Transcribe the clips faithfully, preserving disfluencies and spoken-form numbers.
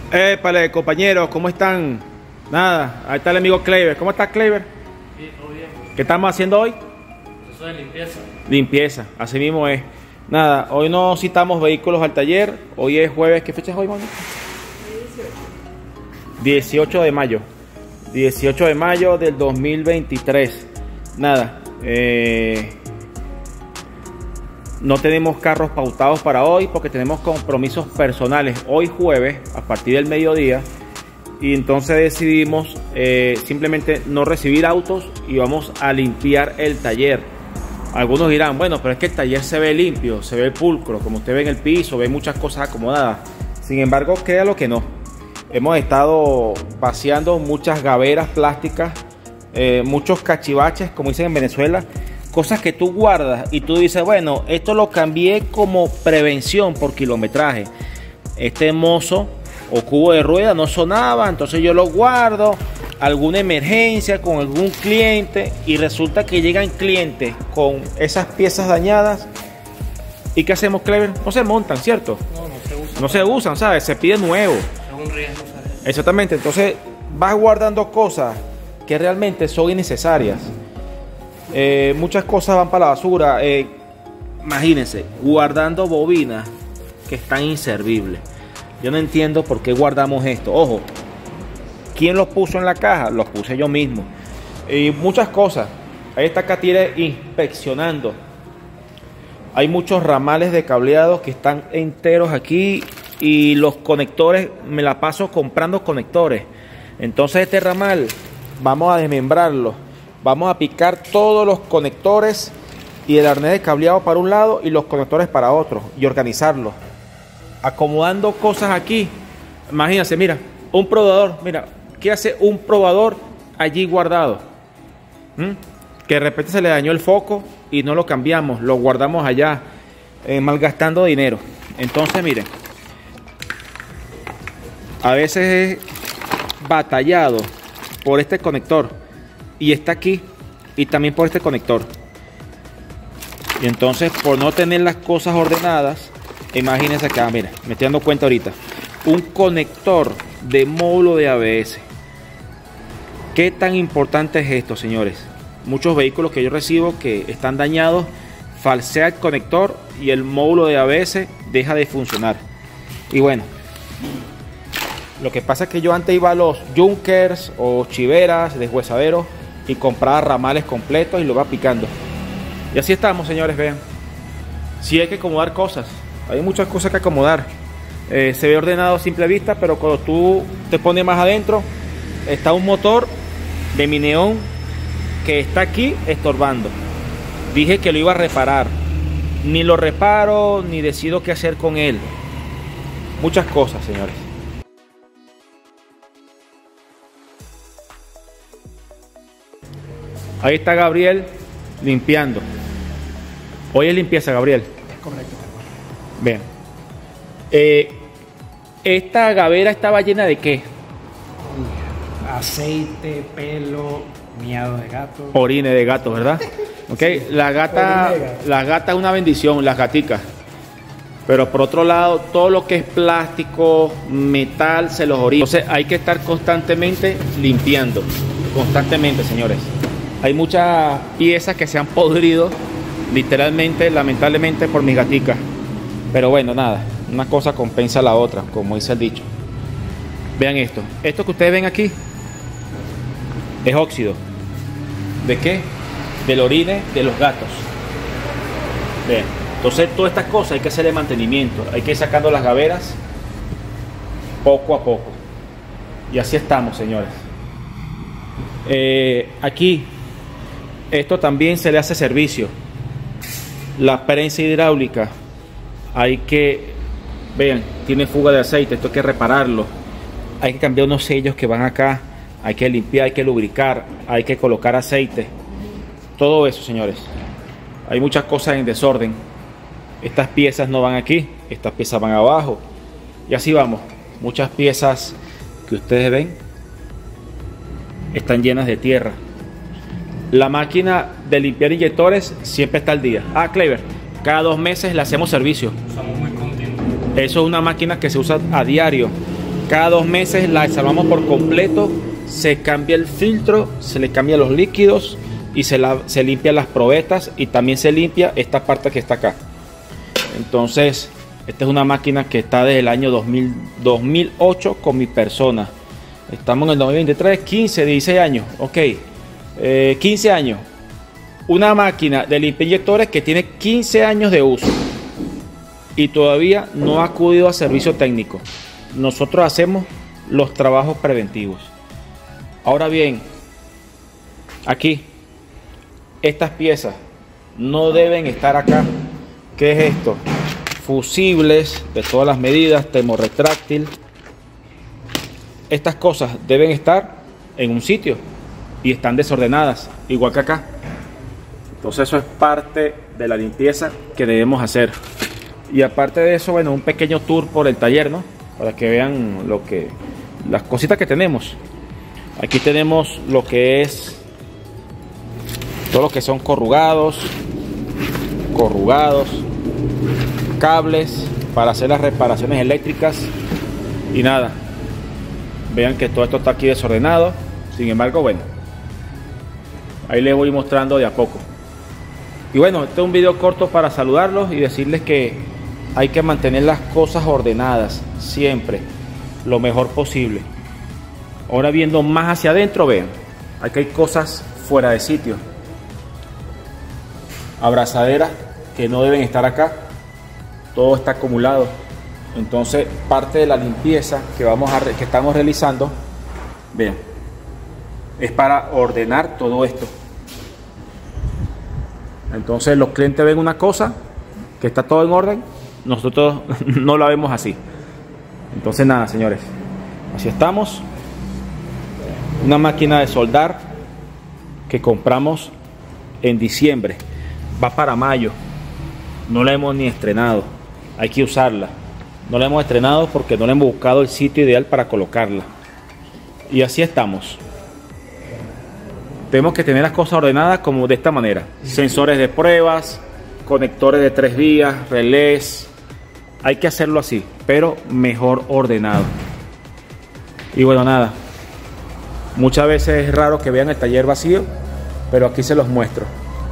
Épale, compañeros, ¿cómo están? Nada, ahí está el amigo Kleiber. ¿Cómo estás, Kleiber? Sí, todo bien. ¿Qué estamos haciendo hoy? Eso de limpieza. Limpieza, así mismo es. Nada, hoy no citamos vehículos al taller. Hoy es jueves. ¿Qué fecha es hoy, mano? dieciocho de mayo. dieciocho de mayo del dos mil veintitrés. Nada, eh, no tenemos carros pautados para hoy porque tenemos compromisos personales hoy jueves a partir del mediodía, y entonces decidimos eh, simplemente no recibir autos y vamos a limpiar el taller. Algunos dirán, bueno, pero es que el taller se ve limpio, se ve pulcro, como usted ve en el piso, ve muchas cosas acomodadas. Sin embargo, créalo que no. Hemos estado vaciando muchas gaveras plásticas, eh, muchos cachivaches, como dicen en Venezuela, cosas que tú guardas y tú dices, bueno, esto lo cambié como prevención por kilometraje. Este mozo o cubo de rueda no sonaba, entonces yo lo guardo, alguna emergencia con algún cliente, y resulta que llegan clientes con esas piezas dañadas. ¿Y qué hacemos, Kleiber? No se montan, ¿cierto? No, no se usa. No se usan, ¿sabes? Se pide nuevo. Es un riesgo usar eso. Exactamente, entonces vas guardando cosas que realmente son innecesarias. Eh, muchas cosas van para la basura. Eh, imagínense, guardando bobinas que están inservibles. Yo no entiendo por qué guardamos esto. Ojo, ¿quién los puso en la caja? Los puse yo mismo. Y muchas cosas. Ahí está Catire inspeccionando. Hay muchos ramales de cableados que están enteros aquí, y los conectores, me la paso comprando conectores. Entonces este ramal vamos a desmembrarlo. Vamos a picar todos los conectores y el arnés de cableado para un lado y los conectores para otro, y organizarlos. Acomodando cosas aquí. Imagínense, mira, un probador. Mira, ¿qué hace un probador allí guardado? ¿Mm? Que de repente se le dañó el foco y no lo cambiamos, lo guardamos allá, eh, malgastando dinero. Entonces, miren, a veces es batallado por este conector, y está aquí, y también por este conector. Y entonces, por no tener las cosas ordenadas, imagínense acá, mira, me estoy dando cuenta ahorita, un conector de módulo de A B S. ¿Qué tan importante es esto, señores? Muchos vehículos que yo recibo que están dañados, falsea el conector y el módulo de A B S deja de funcionar. Y bueno, lo que pasa es que yo antes iba a los Junkers o chiveras, deshuesaderos, y compraba ramales completos y lo va picando. Y así estamos, señores, vean. Sí hay que acomodar cosas, hay muchas cosas que acomodar. Eh, se ve ordenado a simple vista, pero cuando tú te pones más adentro, está un motor de mi neón que está aquí estorbando. Dije que lo iba a reparar. Ni lo reparo, ni decido qué hacer con él. Muchas cosas, señores. Ahí está Gabriel limpiando. Hoy es limpieza, Gabriel. Es correcto. Vean. Eh, esta gavera estaba llena de ¿qué? Aceite, pelo, miado de gato. Orine de gato, ¿verdad? Ok, la gata, Orine de gato. la gata es una bendición, las gaticas. Pero por otro lado, todo lo que es plástico, metal, se los orina. Entonces hay que estar constantemente limpiando. Constantemente, señores. Hay muchas piezas que se han podrido, literalmente, lamentablemente, por mis gaticas. Pero bueno, nada, una cosa compensa a la otra, como dice el dicho. Vean esto. Esto que ustedes ven aquí es óxido. ¿De qué? Del orine de los gatos. Vean. Entonces, todas estas cosas hay que hacerle mantenimiento. Hay que ir sacando las gaveras poco a poco. Y así estamos, señores. Eh, aquí, esto también se le hace servicio. La prensa hidráulica, hay que, vean, tiene fuga de aceite, esto hay que repararlo. Hay que cambiar unos sellos que van acá, hay que limpiar, hay que lubricar, hay que colocar aceite. Todo eso, señores. Hay muchas cosas en desorden. Estas piezas no van aquí, estas piezas van abajo. Y así vamos. Muchas piezas que ustedes ven están llenas de tierra. La máquina de limpiar inyectores siempre está al día. Ah, Kleiber, cada dos meses le hacemos servicio. Estamos muy contentos. Eso es una máquina que se usa a diario. Cada dos meses la desarmamos por completo, se cambia el filtro, se le cambian los líquidos y se, la, se limpian las probetas y también se limpia esta parte que está acá. Entonces, esta es una máquina que está desde el año dos mil, dos mil ocho con mi persona. Estamos en el dos mil veintitrés, quince, dieciséis años, ok, eh, quince años. Una máquina de limpiainyectores que tiene quince años de uso y todavía no ha acudido a servicio técnico. Nosotros hacemos los trabajos preventivos. Ahora bien, aquí, estas piezas no deben estar acá. ¿Qué es esto? Fusibles de todas las medidas, termorretráctil. Estas cosas deben estar en un sitio y están desordenadas, igual que acá. Entonces eso es parte de la limpieza que debemos hacer. Y aparte de eso, bueno, un pequeño tour por el taller, ¿no? Para que vean lo que, las cositas que tenemos. Aquí tenemos lo que es todo lo que son corrugados, corrugados, cables para hacer las reparaciones eléctricas y nada. Vean que todo esto está aquí desordenado. Sin embargo, bueno, ahí les voy mostrando de a poco. Y bueno, este es un video corto para saludarlos y decirles que hay que mantener las cosas ordenadas siempre, lo mejor posible. Ahora viendo más hacia adentro, vean, aquí hay cosas fuera de sitio. Abrazaderas que no deben estar acá. Todo está acumulado. Entonces, parte de la limpieza que, vamos a, que estamos realizando, vean, es para ordenar todo esto. Entonces los clientes ven una cosa que está todo en orden, nosotros no la vemos así. Entonces nada, señores, así estamos. Una máquina de soldar que compramos en diciembre, va para mayo, no la hemos ni estrenado, hay que usarla. No la hemos estrenado porque no le hemos buscado el sitio ideal para colocarla. Y así estamos. Tenemos que tener las cosas ordenadas como de esta manera. Sensores de pruebas, conectores de tres vías, relés. Hay que hacerlo así, pero mejor ordenado. Y bueno, nada. Muchas veces es raro que vean el taller vacío, pero aquí se los muestro.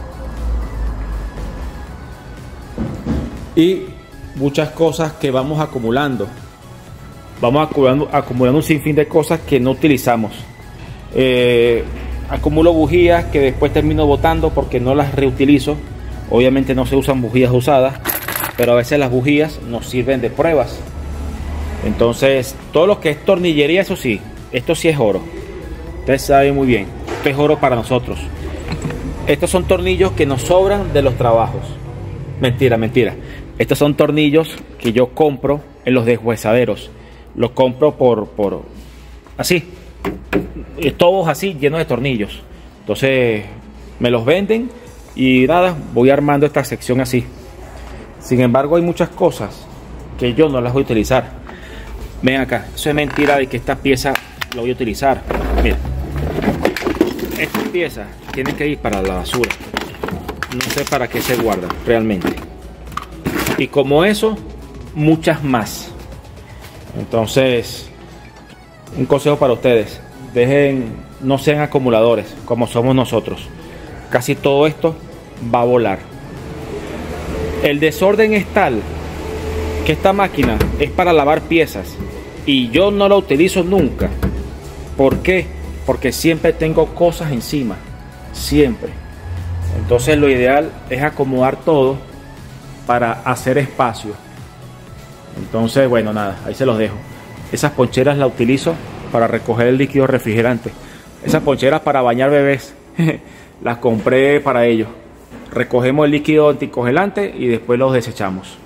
Y muchas cosas que vamos acumulando. Vamos acumulando, acumulando un sinfín de cosas que no utilizamos. Eh, acumulo bujías que después termino botando porque no las reutilizo. Obviamente no se usan bujías usadas, pero a veces las bujías nos sirven de pruebas. Entonces, todo lo que es tornillería, eso sí, esto sí es oro. Ustedes saben muy bien, esto es oro para nosotros. Estos son tornillos que nos sobran de los trabajos. Mentira, mentira. Estos son tornillos que yo compro en los deshuesaderos. Los compro por, por así, todos así llenos de tornillos. Entonces me los venden y nada, voy armando esta sección así. Sin embargo, hay muchas cosas que yo no las voy a utilizar. Ven acá, eso es mentira de que esta pieza la voy a utilizar. Mira, estas piezas tienen que ir para la basura. No sé para qué se guardan realmente. Y como eso, muchas más. Entonces, un consejo para ustedes: dejen, no sean acumuladores como somos nosotros. Casi todo esto va a volar. El desorden es tal que esta máquina es para lavar piezas y yo no la utilizo nunca. ¿Por qué? Porque siempre tengo cosas encima, siempre. Entonces lo ideal es acomodar todo para hacer espacio. Entonces, bueno, nada, ahí se los dejo. Esas poncheras las utilizo para recoger el líquido refrigerante. Esas poncheras para bañar bebés las compré para ello. Recogemos el líquido anticongelante y después los desechamos.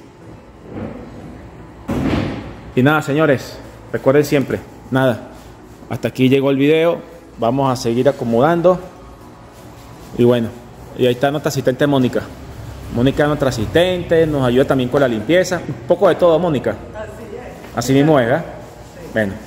Y nada, señores, recuerden siempre, nada, hasta aquí llegó el video. Vamos a seguir acomodando. Y bueno, y ahí está nuestra asistente Mónica. Mónica es nuestra asistente, nos ayuda también con la limpieza. Un poco de todo, Mónica. Así mismo es, ¿verdad? Bueno.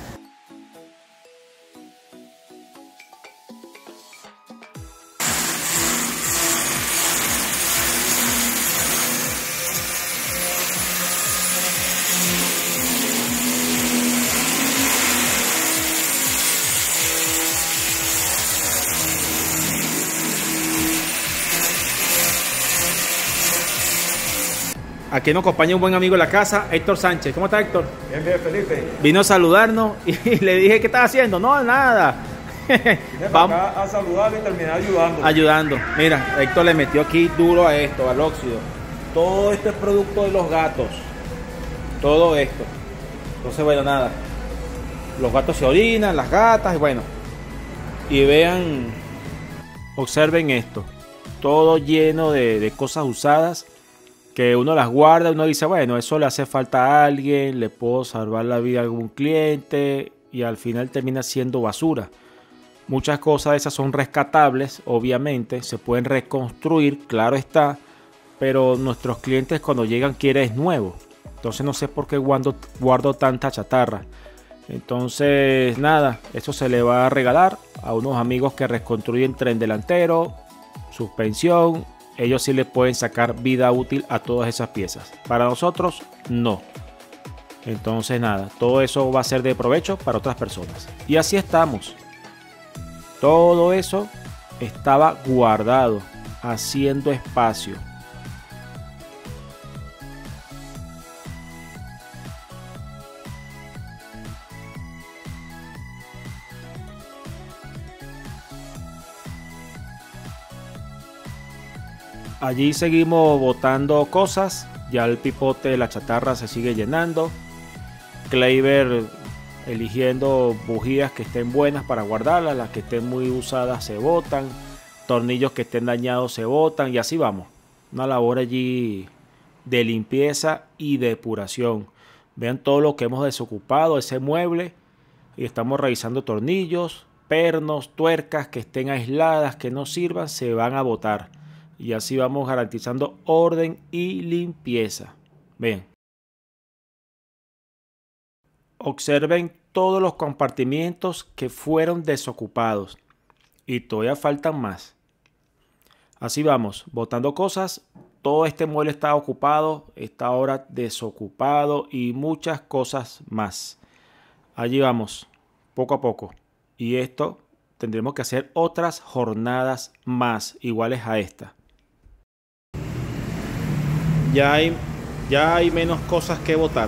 aquí nos acompaña un buen amigo de la casa, Héctor Sánchez. ¿Cómo está, Héctor? Bien, bien, Felipe. Vino a saludarnos y le dije, ¿qué estás haciendo? No, nada. Vine Vamos para acá a saludarlo y terminar ayudando. ayudando. Mira, Héctor le metió aquí duro a esto, al óxido. Todo esto es producto de los gatos. Todo esto. Entonces, bueno, nada. Los gatos se orinan, las gatas, y bueno. Y vean, observen esto. Todo lleno de, de cosas usadas que uno las guarda, uno dice, bueno, eso le hace falta a alguien, le puedo salvar la vida a algún cliente, y al final termina siendo basura. Muchas cosas de esas son rescatables, obviamente, se pueden reconstruir, claro está, pero nuestros clientes cuando llegan quieren es nuevo. Entonces no sé por qué guardo, guardo tanta chatarra. Entonces nada, eso se le va a regalar a unos amigos que reconstruyen tren delantero, suspensión. Ellos sí le pueden sacar vida útil a todas esas piezas. Para nosotros no. Entonces nada, todo eso va a ser de provecho para otras personas. Y así estamos. Todo eso estaba guardado, haciendo espacio. Allí seguimos botando cosas. Ya el pipote de la chatarra se sigue llenando. Kleiber eligiendo bujías que estén buenas para guardarlas. Las que estén muy usadas se botan. Tornillos que estén dañados se botan. Y así vamos. Una labor allí de limpieza y depuración. Vean todo lo que hemos desocupado. Ese mueble. Y estamos revisando tornillos, pernos, tuercas que estén aisladas, que no sirvan, se van a botar. Y así vamos garantizando orden y limpieza. Ven. Observen todos los compartimientos que fueron desocupados. Y todavía faltan más. Así vamos, botando cosas. Todo este mueble está ocupado, está ahora desocupado y muchas cosas más. Allí vamos, poco a poco. Y esto tendremos que hacer otras jornadas más, iguales a esta. Ya hay, ya hay menos cosas que botar.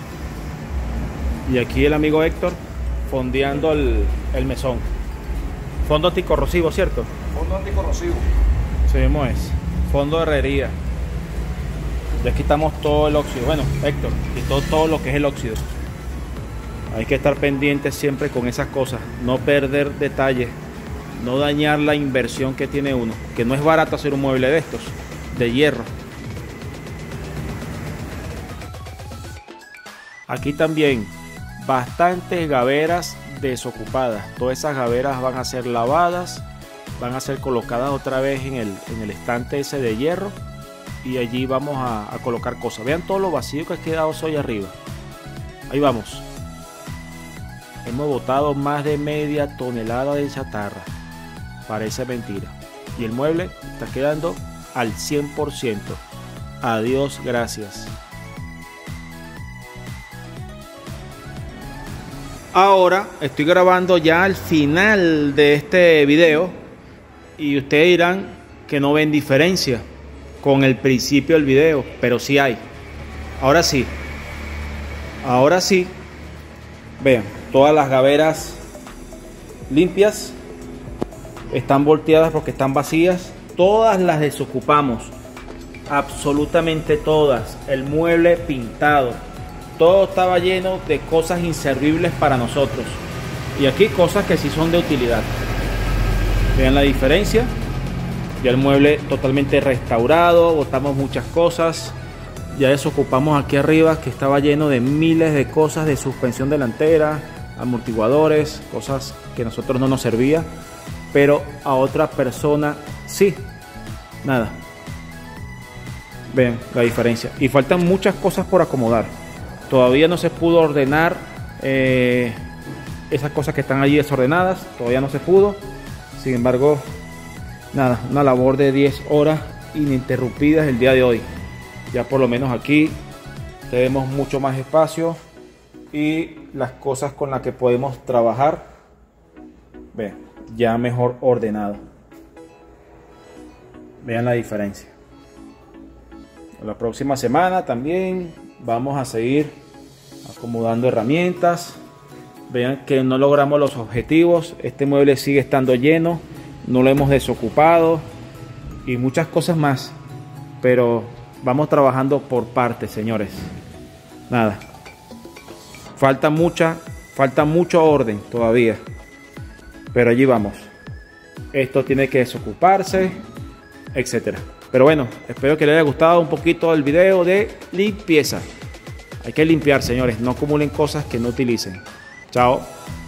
Y aquí el amigo Héctor fondeando el, el mesón. Fondo anticorrosivo, ¿cierto? Fondo anticorrosivo. Sí, mismo es. Fondo de herrería. Ya quitamos todo el óxido. Bueno, Héctor, quitó todo lo que es el óxido. Hay que estar pendientes siempre con esas cosas. No perder detalles. No dañar la inversión que tiene uno. Que no es barato hacer un mueble de estos. De hierro. Aquí también bastantes gaveras desocupadas. Todas esas gaveras van a ser lavadas, van a ser colocadas otra vez en el, en el estante ese de hierro, y allí vamos a, a colocar cosas. Vean todo lo vacío que ha quedado hoy arriba. Ahí vamos. Hemos botado más de media tonelada de chatarra. Parece mentira. Y el mueble está quedando al cien por ciento. Adiós, gracias. Ahora estoy grabando ya el final de este video y ustedes dirán que no ven diferencia con el principio del video, pero sí hay. Ahora sí, ahora sí, vean, todas las gaveras limpias, están volteadas porque están vacías, todas las desocupamos, absolutamente todas, el mueble pintado. Todo estaba lleno de cosas inservibles para nosotros. Y aquí cosas que sí son de utilidad. Vean la diferencia. Ya el mueble totalmente restaurado. Botamos muchas cosas. Ya desocupamos aquí arriba, que estaba lleno de miles de cosas de suspensión delantera, amortiguadores, cosas que a nosotros no nos servía, pero a otra persona sí. Nada. Vean la diferencia. Y faltan muchas cosas por acomodar. Todavía no se pudo ordenar eh, esas cosas que están allí desordenadas. Todavía no se pudo. Sin embargo, nada, una labor de diez horas ininterrumpidas el día de hoy. Ya por lo menos aquí tenemos mucho más espacio y las cosas con las que podemos trabajar, vean, ya mejor ordenado. Vean la diferencia. La próxima semana también vamos a seguir acomodando herramientas. Vean que no logramos los objetivos. Este mueble sigue estando lleno, no lo hemos desocupado y muchas cosas más, pero vamos trabajando por partes, señores. Nada, falta mucha falta mucho orden todavía, pero allí vamos. Esto tiene que desocuparse, etcétera. Pero bueno, espero que les haya gustado un poquito el video de limpieza. Hay que limpiar, señores, no acumulen cosas que no utilicen. Chao.